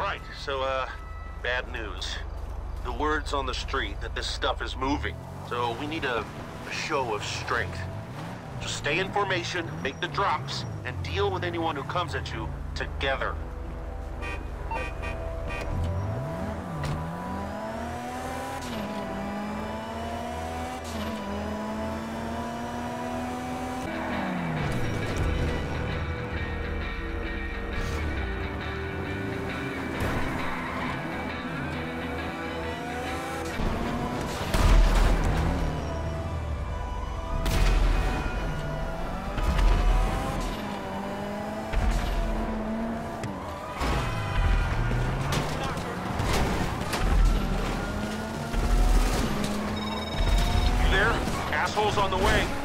Right, so, bad news. The word's on the street that this stuff is moving, so we need a show of strength. Just stay in formation, make the drops, and deal with anyone who comes at you together. Assholes on the way.